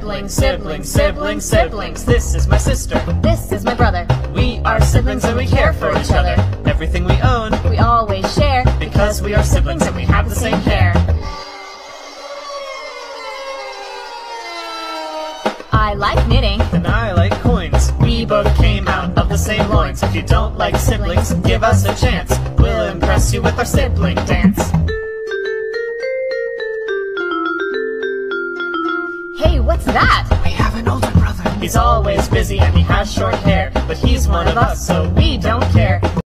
Siblings, siblings, siblings, siblings. This is my sister. This is my brother. We are siblings and we care for each other. Everything we own, We always share because we are siblings and we have the same hair. I like knitting. And I like coins. We both came out of the same loins. If you don't like siblings, give us a chance. We'll impress you with our sibling dance. Hey, what's that? We have an older brother. He's always busy and he has short hair, but he's one of us, so we don't care.